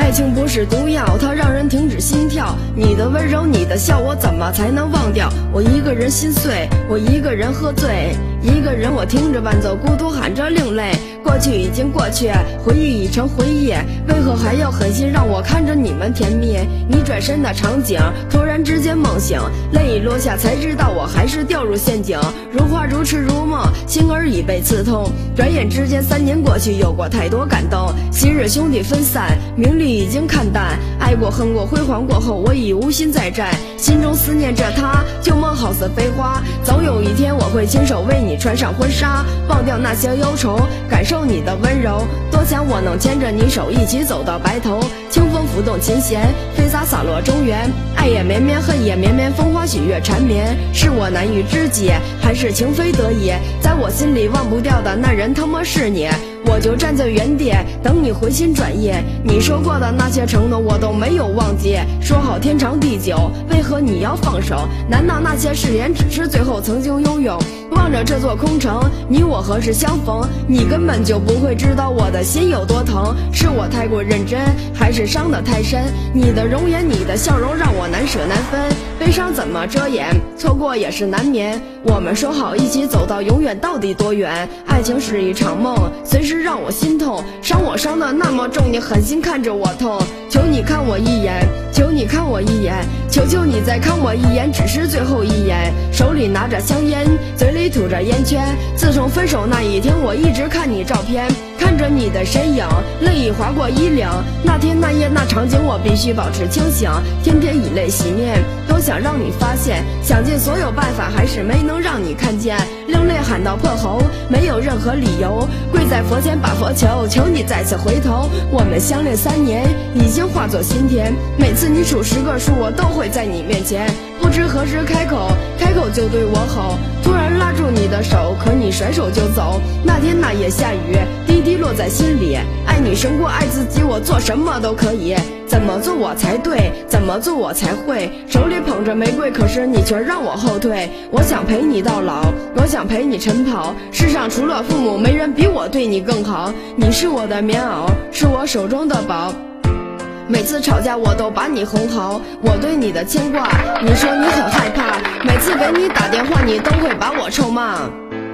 爱情不是毒药，它让人停止心跳。你的温柔，你的笑，我怎么才能忘掉？我一个人心碎，我一个人喝醉，一个人我听着伴奏，孤独喊着另类。过去已经过去，回忆已成回忆，为何还要狠心让我看着你们甜蜜？你转身的场景，突然之间梦醒，泪已落下，才知道我还是掉入陷阱。如花如痴如梦，心儿已被刺痛。转眼之间3年过去，有过太多感动。昔日兄弟分散，名利已经看淡，爱过恨过辉煌过后，我已无心再战。心中思念着他，旧梦好似飞花，总有一天我会亲手为你穿上婚纱，忘掉那些忧愁，感受你的温柔。多想我能牵着你手一起走到白头，清风拂动琴弦，飞洒洒落中原。爱也绵绵，恨也绵绵，风花雪月缠绵。是我难以知己，还是情非得已？在我心里忘不掉的那人他妈是你，我就站在原地等你回心转意。你说过的那些承诺我都没有忘记，说好天长地久，为何你要放手？难道那些誓言只是最后曾经拥有？望着这座空城，你我何时相逢？你根本就不会知道我的心有多疼。是我太过认真，还是伤得太深？你的容颜，你的笑容让我难舍难分，悲伤怎么遮掩？错过也是难免。我们说好一起走到永远，到底多远？爱情是一场梦，随时让我心痛，伤我伤得那么重，你狠心看着我痛。求你看我一眼，求你看我一眼，求求你再看我一眼，只是最后一眼。手里拿着香烟，嘴里吐着烟圈。自从分手那一天，我一直看你照片，看着你的身影，泪已划过衣领。那天那夜那场景，我必须保持清醒，天天以泪洗面。多想让你发现，想尽所有办法，还是没能让你看见。另泪喊到破喉，没有任何理由，跪在佛前把佛求，求你再次回头。我们相恋3年，已经化作心田。每次你数10个数，我都会在你面前。不知何时开口，开口就对我吼。突然拉住你的手，可你甩手就走。那天那夜下雨，滴滴落在心里。爱你胜过爱自己，我做什么都可以。怎么做我才对？怎么做我才会？手里捧着玫瑰，可是你却让我后退。我想陪你到老，我想陪你晨跑。世上除了父母，没人比我对你更好。你是我的棉袄，是我手中的宝。每次吵架我都把你哄好，我对你的牵挂，你说你很害怕。每次给你打电话，你都会把我臭骂。